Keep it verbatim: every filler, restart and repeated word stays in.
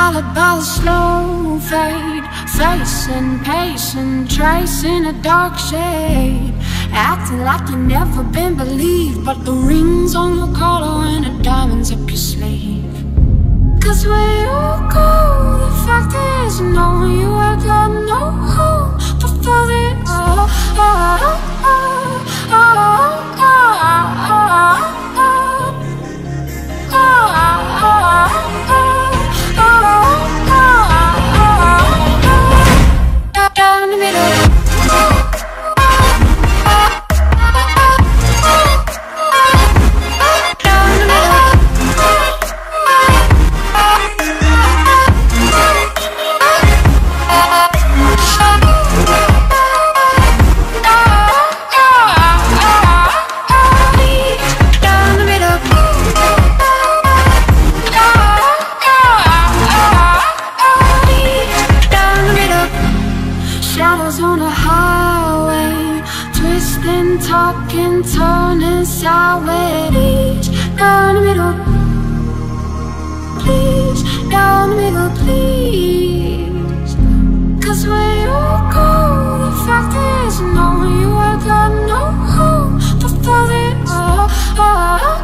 followed by the slow fade, facing, pacing, tracing a dark shade, acting like you've never been believed, but the rings on your collar and the diamonds up your sleeve. Cause where you go, the fact is knowing you have got no hope before the oh, oh, oh, oh, oh, oh, oh, down the middle. Shadows on the highway, twisting, talking, turning sideways. Down the middle, please. Down the middle, please. Cause where you go, the fact is knowing you have got no hope before the oh, oh, oh.